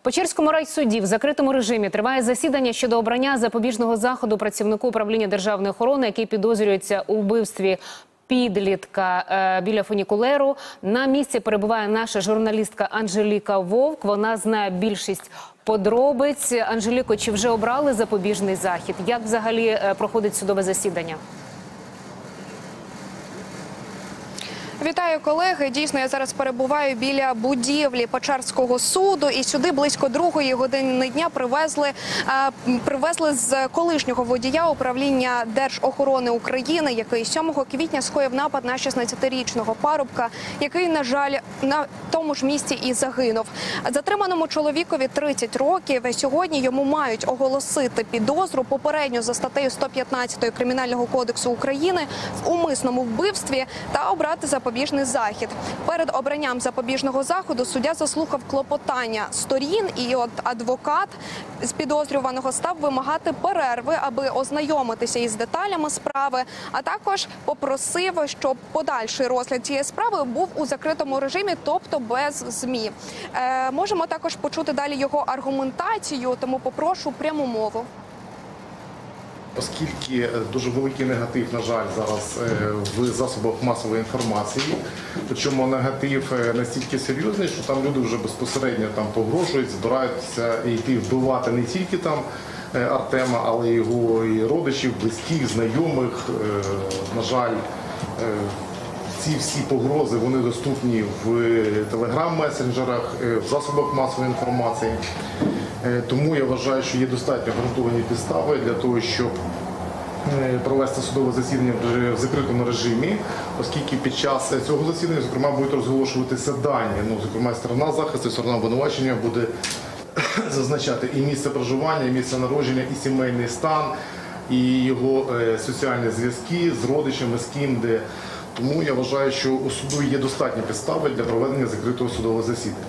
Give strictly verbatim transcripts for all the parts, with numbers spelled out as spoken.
В Печерському райсуді в закритому режимі триває засідання щодо обрання запобіжного заходу працівнику управління державної охорони, який підозрюється у вбивстві підлітка е, біля фунікулеру. На місці перебуває наша журналістка Анжеліка Вовк. Вона знає більшість подробиць. Анжеліко, чи вже обрали запобіжний захід? Як взагалі е, проходить судове засідання? Вітаю, колеги. Дійсно, я зараз перебуваю біля будівлі Печерського суду. І сюди близько другої години дня привезли, е, привезли з колишнього водія управління Держохорони України, який сьомого квітня скоїв напад на шістнадцятирічного парубка, який, на жаль, на тому ж місці і загинув. Затриманому чоловікові тридцять років. Сьогодні йому мають оголосити підозру попередньо за статтею сто п'ятнадцять Кримінального кодексу України в умисному вбивстві та обрати запобіжний запобіжний захід. Перед обранням запобіжного заходу суддя заслухав клопотання сторін, і от адвокат з підозрюваного став вимагати перерви, аби ознайомитися із деталями справи, а також попросив, щоб подальший розгляд цієї справи був у закритому режимі, тобто без ЗМІ. Е, можемо також почути далі його аргументацію, тому попрошу пряму мову. Оскільки дуже великий негатив, на жаль, зараз в засобах масової інформації, причому негатив настільки серйозний, що там люди вже безпосередньо там погрожують, збираються йти вбивати не тільки там Артема, але й його і родичів, близьких, знайомих. На жаль, ці всі погрози, вони доступні в телеграм-месенджерах, в засобах масової інформації. Тому я вважаю, що є достатньо гарантовані підстави для того, щоб провести судове засідання в закритому режимі, оскільки під час цього засідання, зокрема, будуть розголошуватися дані. Ну, зокрема, сторона захисту, сторона обвинувачення буде зазначати і місце проживання, і місце народження, і сімейний стан, і його соціальні зв'язки з родичами, з ким, де. Тому я вважаю, що у суду є достатні підстави для проведення закритого судового засідання.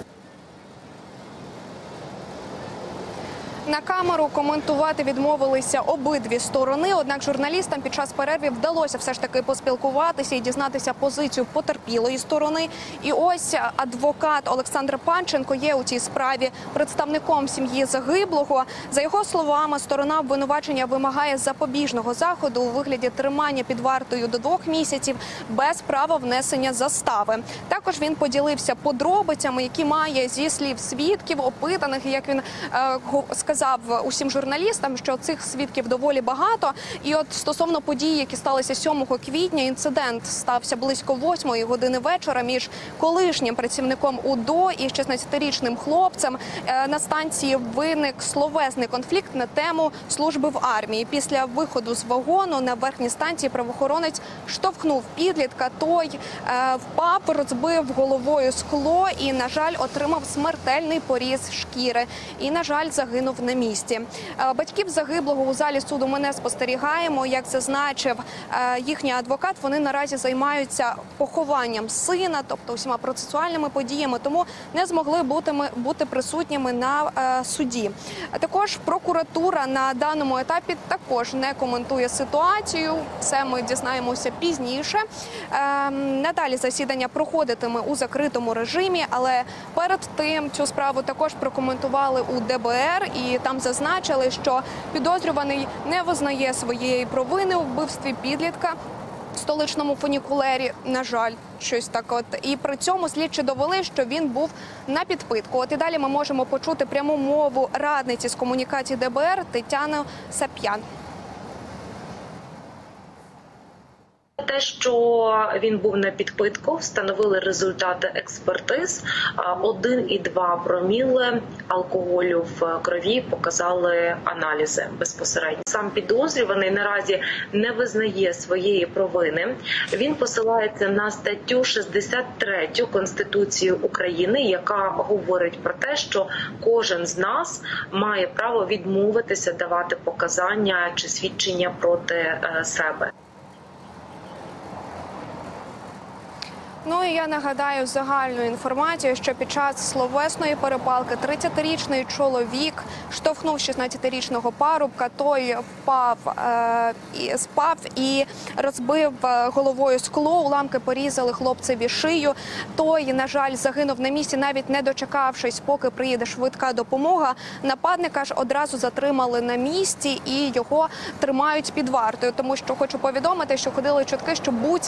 На камеру коментувати відмовилися обидві сторони, однак журналістам під час перерви вдалося все ж таки поспілкуватися і дізнатися позицію потерпілої сторони. І ось адвокат Олександр Панченко є у цій справі представником сім'ї загиблого. За його словами, сторона обвинувачення вимагає запобіжного заходу у вигляді тримання під вартою до двох місяців без права внесення застави. Також він поділився подробицями, які має зі слів свідків, опитаних, як він е, сказав, сказав усім журналістам, що цих свідків доволі багато. І от стосовно подій, які сталися сьомого квітня, інцидент стався близько восьмої години вечора між колишнім працівником УДО і шістнадцятирічним хлопцем. На станції виник словесний конфлікт на тему служби в армії. Після виходу з вагону на верхній станції правоохоронець штовхнув підлітка. Той е, впав, розбив головою скло і, на жаль, отримав смертельний поріз шкіри. І, на жаль, загинув на місці. Батьків загиблого у залі суду ми не спостерігаємо. Як зазначив їхній адвокат, вони наразі займаються похованням сина, тобто усіма процесуальними подіями, тому не змогли бути, бути присутніми на суді. Також прокуратура на даному етапі також не коментує ситуацію. Це ми дізнаємося пізніше. Надалі засідання проходитиме у закритому режимі, але перед тим цю справу також прокоментували у Д Б Р. І там зазначили, що підозрюваний не визнає своєї провини у вбивстві підлітка в столичному фунікулері, на жаль, щось так от. І при цьому слідчі довели, що він був на підпитку. От і далі ми можемо почути пряму мову радниці з комунікації Д Б Р Тетяни Сап'ян. Те, що він був на підпитку, встановили результати експертиз. один і два проміли алкоголю в крові показали аналізи безпосередньо. Сам підозрюваний наразі не визнає своєї провини. Він посилається на статтю шістдесят третю Конституції України, яка говорить про те, що кожен з нас має право відмовитися давати показання чи свідчення проти себе. Ну і я нагадаю загальну інформацію, що під час словесної перепалки тридцятирічний чоловік штовхнув шістнадцятирічного парубка, той впав, е, і, спав і розбив головою скло, уламки порізали хлопцеві шию. Той, на жаль, загинув на місці, навіть не дочекавшись, поки приїде швидка допомога. Нападника ж одразу затримали на місці і його тримають під вартою, тому що хочу повідомити, що ходили чутки, що будь